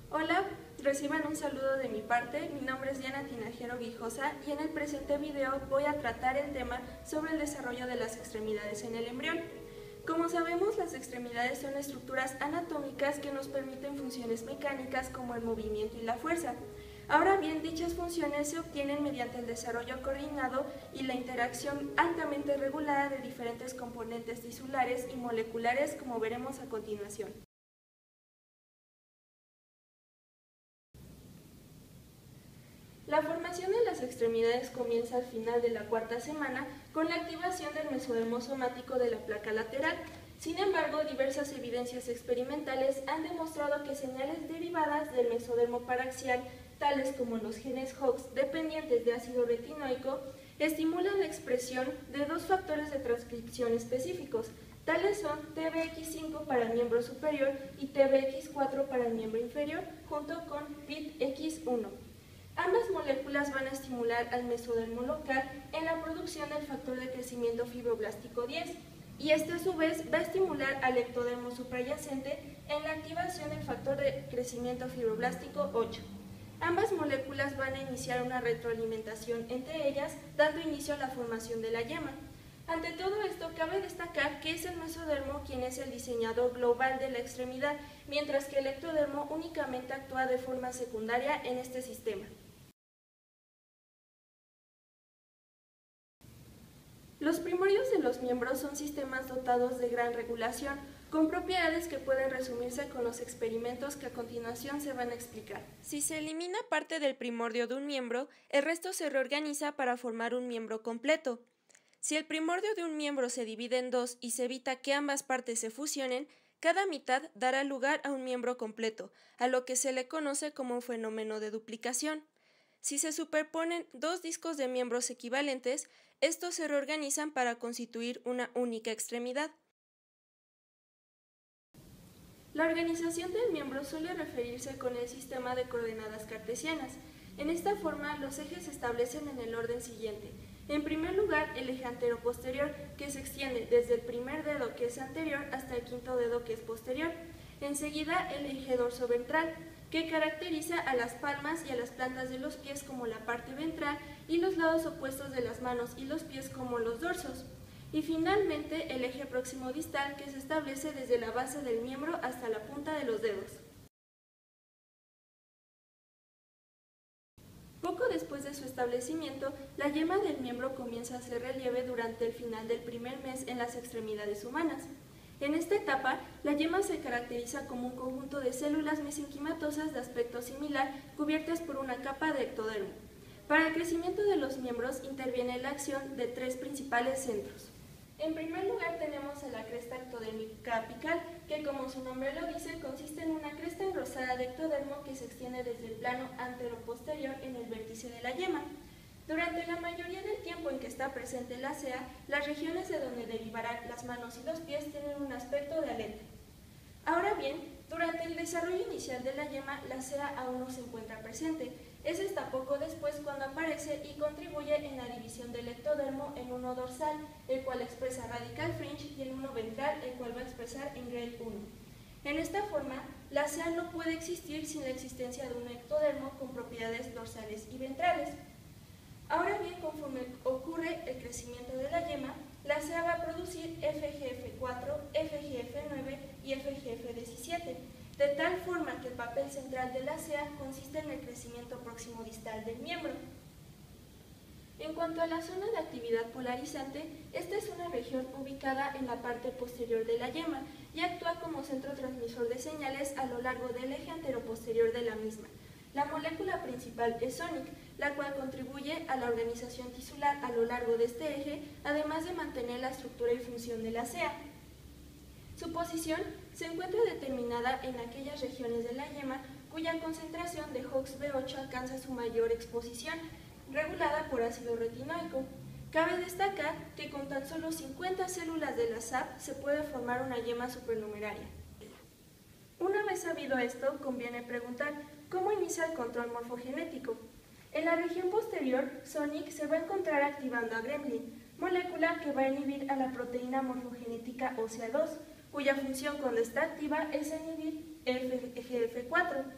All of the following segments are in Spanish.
Hola, reciban un saludo de mi parte. Mi nombre es Diana Tinajero Guijosa y en el presente video voy a tratar el tema sobre el desarrollo de las extremidades en el embrión. Como sabemos, las extremidades son estructuras anatómicas que nos permiten funciones mecánicas como el movimiento y la fuerza. Ahora bien, dichas funciones se obtienen mediante el desarrollo coordinado y la interacción altamente regulada de diferentes componentes tisulares y moleculares, como veremos a continuación. La formación de las extremidades comienza al final de la cuarta semana con la activación del mesodermo somático de la placa lateral. Sin embargo, diversas evidencias experimentales han demostrado que señales derivadas del mesodermo paraxial, tales como los genes Hox dependientes de ácido retinoico, estimulan la expresión de dos factores de transcripción específicos, tales son TBX5 para el miembro superior y TBX4 para el miembro inferior, junto con PITX1. Ambas moléculas van a estimular al mesodermo local en la producción del factor de crecimiento fibroblástico 10 y este a su vez va a estimular al ectodermo suprayacente en la activación del factor de crecimiento fibroblástico 8. Ambas moléculas van a iniciar una retroalimentación entre ellas, dando inicio a la formación de la yema. Ante todo esto, cabe destacar que es el mesodermo quien es el diseñador global de la extremidad, mientras que el ectodermo únicamente actúa de forma secundaria en este sistema. Los primorios de los miembros son sistemas dotados de gran regulación, con propiedades que pueden resumirse con los experimentos que a continuación se van a explicar. Si se elimina parte del primordio de un miembro, el resto se reorganiza para formar un miembro completo. Si el primordio de un miembro se divide en dos y se evita que ambas partes se fusionen, cada mitad dará lugar a un miembro completo, a lo que se le conoce como un fenómeno de duplicación. Si se superponen dos discos de miembros equivalentes, estos se reorganizan para constituir una única extremidad. La organización del miembro suele referirse con el sistema de coordenadas cartesianas. En esta forma, los ejes se establecen en el orden siguiente. En primer lugar, el eje antero-posterior, que se extiende desde el primer dedo, que es anterior, hasta el quinto dedo, que es posterior. Enseguida, el eje dorso-ventral, que caracteriza a las palmas y a las plantas de los pies como la parte ventral y los lados opuestos de las manos y los pies como los dorsos. Y finalmente el eje próximo distal, que se establece desde la base del miembro hasta la punta de los dedos. Poco después de su establecimiento, la yema del miembro comienza a hacer relieve durante el final del primer mes en las extremidades humanas. En esta etapa, la yema se caracteriza como un conjunto de células mesenquimatosas de aspecto similar cubiertas por una capa de ectodermo. Para el crecimiento de los miembros interviene la acción de tres principales centros. En primer lugar tenemos a la cresta ectodérmica apical, que como su nombre lo dice, consiste en una cresta engrosada de ectodermo que se extiende desde el plano antero-posterior en el vértice de la yema. Durante la mayoría del tiempo en que está presente la cea, las regiones de donde derivarán las manos y los pies tienen un aspecto de aleta. Ahora bien, durante el desarrollo inicial de la yema, la cea aún no se encuentra presente. Es hasta poco después cuando aparece y contribuye en la división del ectodermo en uno dorsal, el cual expresa radical fringe, y en uno ventral, el cual va a expresar engrade 1. En esta forma, la cea no puede existir sin la existencia de un ectodermo con propiedades dorsales y ventrales. Ahora bien, conforme ocurre el crecimiento de la yema, la cea va a producir FGF4, FGF9 y FGF17, de tal forma que el papel central de la cea consiste en el crecimiento próximo distal del miembro. En cuanto a la zona de actividad polarizante, esta es una región ubicada en la parte posterior de la yema y actúa como centro transmisor de señales a lo largo del eje anteroposterior de la misma. La molécula principal es Sonic, la cual contribuye a la organización tisular a lo largo de este eje, además de mantener la estructura y función de la cea. Su posición se encuentra determinada en aquellas regiones de la yema cuya concentración de HOX-B8 alcanza su mayor exposición, regulada por ácido retinoico. Cabe destacar que con tan solo 50 células de la SAP se puede formar una yema supernumeraria. Una vez sabido esto, conviene preguntar, ¿cómo inicia el control morfogenético? En la región posterior, Sonic se va a encontrar activando a gremlin, molécula que va a inhibir a la proteína morfogenética OCA2, cuya función cuando está activa es inhibir FGF4.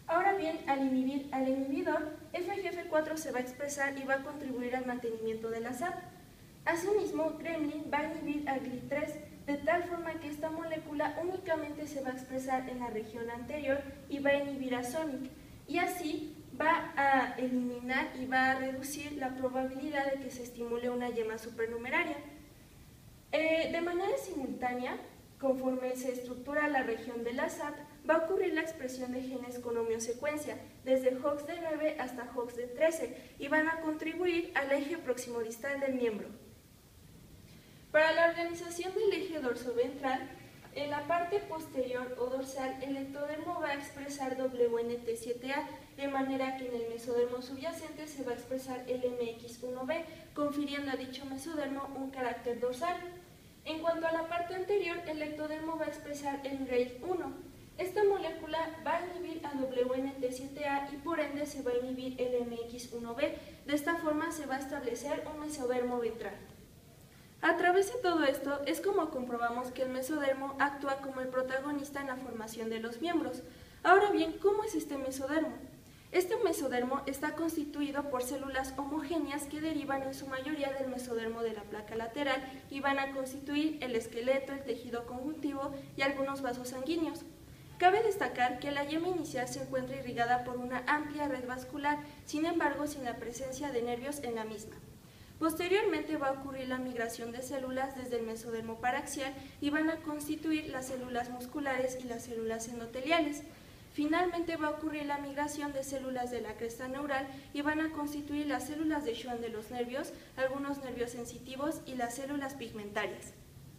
Ahora bien, al inhibidor, FGF4 se va a expresar y va a contribuir al mantenimiento de la SAP. Asimismo, gremlin va a inhibir a GLI3 de tal forma que esta molécula únicamente se va a expresar en la región anterior y va a inhibir a Sonic, y así va a eliminar y va a reducir la probabilidad de que se estimule una yema supernumeraria. De manera simultánea, conforme se estructura la región de la SAP, va a ocurrir la expresión de genes con homeosecuencia, desde HOX de 9 hasta HOX de 13, y van a contribuir al eje proximodistal del miembro. Para la organización del eje dorsoventral, en la parte posterior o dorsal, el ectodermo va a expresar WNT7A, de manera que en el mesodermo subyacente se va a expresar el MX1B, confiriendo a dicho mesodermo un carácter dorsal. En cuanto a la parte anterior, el ectodermo va a expresar el RAIL1. Esta molécula va a inhibir a WNT7A y por ende se va a inhibir el MX1B. De esta forma se va a establecer un mesodermo ventral. A través de todo esto es como comprobamos que el mesodermo actúa como el protagonista en la formación de los miembros. Ahora bien, ¿cómo es este mesodermo? Este mesodermo está constituido por células homogéneas que derivan en su mayoría del mesodermo de la placa lateral y van a constituir el esqueleto, el tejido conjuntivo y algunos vasos sanguíneos. Cabe destacar que la yema inicial se encuentra irrigada por una amplia red vascular, sin embargo sin la presencia de nervios en la misma. Posteriormente va a ocurrir la migración de células desde el mesodermo paraxial y van a constituir las células musculares y las células endoteliales. Finalmente va a ocurrir la migración de células de la cresta neural y van a constituir las células de Schwann de los nervios, algunos nervios sensitivos y las células pigmentarias.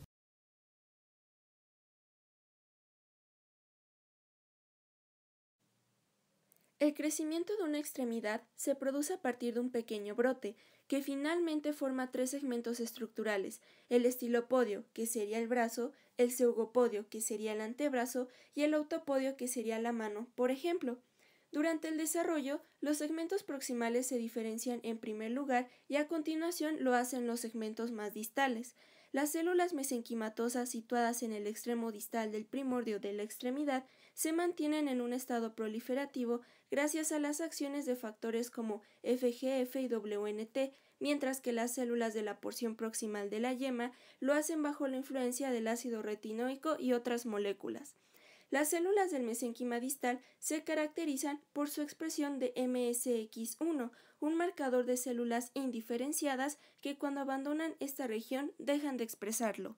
El crecimiento de una extremidad se produce a partir de un pequeño brote, que finalmente forma tres segmentos estructurales: el estilopodio, que sería el brazo, el zeugopodio, que sería el antebrazo, y el autopodio, que sería la mano, por ejemplo. Durante el desarrollo, los segmentos proximales se diferencian en primer lugar y a continuación lo hacen los segmentos más distales. Las células mesenquimatosas situadas en el extremo distal del primordio de la extremidad se mantienen en un estado proliferativo gracias a las acciones de factores como FGF y WNT, mientras que las células de la porción proximal de la yema lo hacen bajo la influencia del ácido retinoico y otras moléculas. Las células del mesenquima distal se caracterizan por su expresión de MSX1, un marcador de células indiferenciadas que cuando abandonan esta región dejan de expresarlo.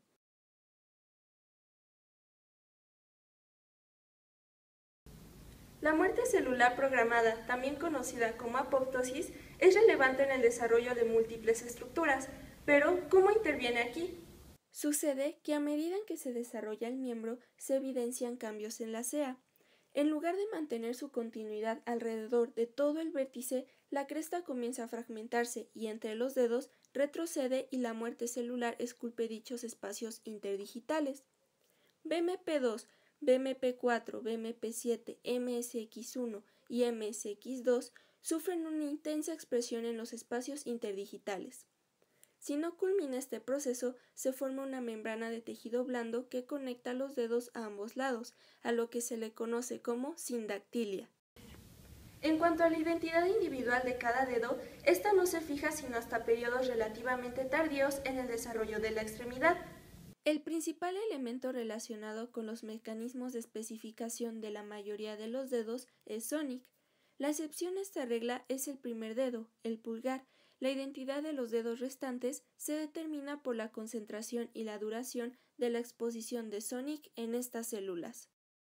La muerte celular programada, también conocida como apoptosis, es relevante en el desarrollo de múltiples estructuras, pero ¿cómo interviene aquí? Sucede que a medida en que se desarrolla el miembro, se evidencian cambios en la cea. En lugar de mantener su continuidad alrededor de todo el vértice, la cresta comienza a fragmentarse y entre los dedos retrocede y la muerte celular esculpe dichos espacios interdigitales. BMP2, BMP4, BMP7, MSX1 y MSX2 sufren una intensa expresión en los espacios interdigitales. Si no culmina este proceso, se forma una membrana de tejido blando que conecta los dedos a ambos lados, a lo que se le conoce como sindactilia. En cuanto a la identidad individual de cada dedo, esta no se fija sino hasta periodos relativamente tardíos en el desarrollo de la extremidad. El principal elemento relacionado con los mecanismos de especificación de la mayoría de los dedos es Sonic. La excepción a esta regla es el primer dedo, el pulgar. La identidad de los dedos restantes se determina por la concentración y la duración de la exposición de Sonic en estas células.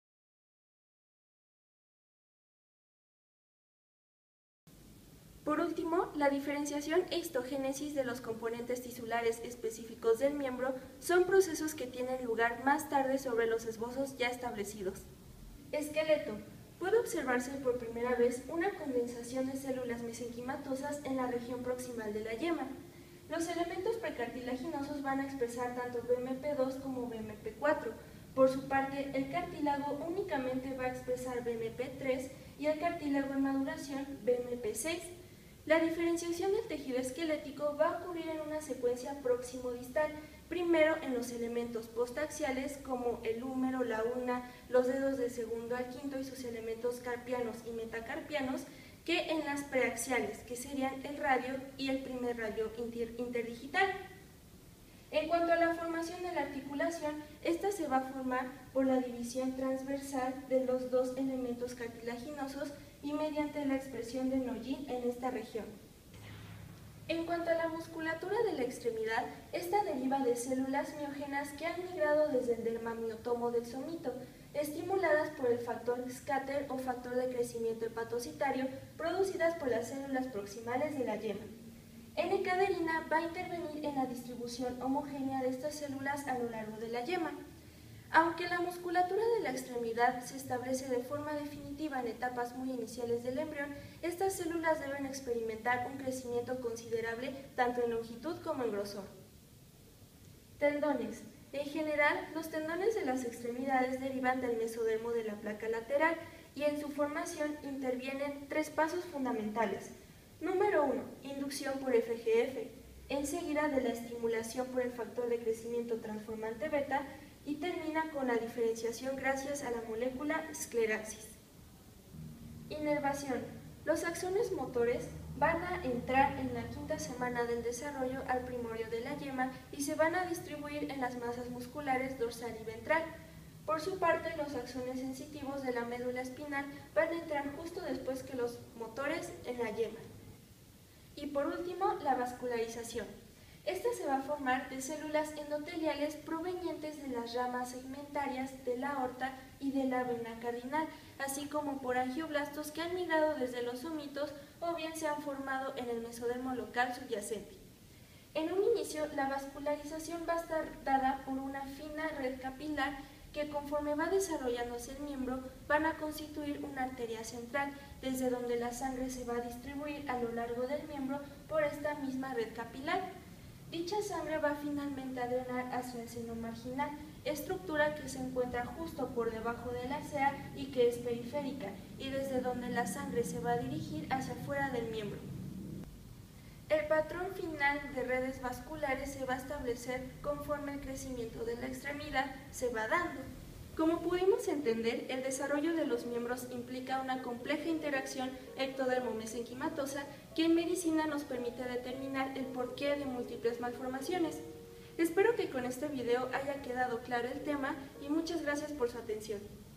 Por último, la diferenciación e histogénesis de los componentes tisulares específicos del miembro son procesos que tienen lugar más tarde sobre los esbozos ya establecidos. Esqueleto. Puede observarse por primera vez una condensación de células mesenquimatosas en la región proximal de la yema. Los elementos precartilaginosos van a expresar tanto BMP2 como BMP4. Por su parte, el cartílago únicamente va a expresar BMP3 y el cartílago en maduración BMP6. La diferenciación del tejido esquelético va a ocurrir en una secuencia próximo-distal, primero en los elementos postaxiales como el húmero, la ulna, los dedos del segundo al quinto y sus elementos carpianos y metacarpianos, que en las preaxiales, que serían el radio y el primer radio interdigital. En cuanto a la formación de la articulación, esta se va a formar por la división transversal de los dos elementos cartilaginosos y mediante la expresión de Noyen en esta región. En cuanto a la musculatura de la extremidad, esta deriva de células miógenas que han migrado desde el dermamiotomo del somito, estimuladas por el factor scatter o factor de crecimiento hepatocitario, producidas por las células proximales de la yema. N-caderina va a intervenir en la distribución homogénea de estas células a lo largo de la yema. Aunque la musculatura de la extremidad se establece de forma definitiva en etapas muy iniciales del embrión, estas células deben experimentar un crecimiento considerable tanto en longitud como en grosor. Tendones. En general, los tendones de las extremidades derivan del mesodermo de la placa lateral y en su formación intervienen tres pasos fundamentales. Número 1. Inducción por FGF, enseguida de la estimulación por el factor de crecimiento transformante beta y termina con la diferenciación gracias a la molécula escleraxis. Inervación. Los axones motores van a entrar en la quinta semana del desarrollo al primorio de la yema y se van a distribuir en las masas musculares dorsal y ventral. Por su parte, los axones sensitivos de la médula espinal van a entrar justo después que los motores en la yema. Y por último, la vascularización. Esta se va a formar de células endoteliales provenientes de las ramas segmentarias de la aorta y de la vena cardinal, así como por angioblastos que han migrado desde los somitos o bien se han formado en el mesodermo local subyacente. En un inicio, la vascularización va a estar dada por una fina red capilar que conforme va desarrollándose el miembro van a constituir una arteria central, desde donde la sangre se va a distribuir a lo largo del miembro por esta misma red capilar. Dicha sangre va finalmente a drenar hacia el seno marginal, estructura que se encuentra justo por debajo de la cea y que es periférica, y desde donde la sangre se va a dirigir hacia afuera del miembro. El patrón final de redes vasculares se va a establecer conforme el crecimiento de la extremidad se va dando. Como pudimos entender, el desarrollo de los miembros implica una compleja interacción ectodermo-mesenquimatosa que en medicina nos permite determinar el porqué de múltiples malformaciones. Espero que con este video haya quedado claro el tema y muchas gracias por su atención.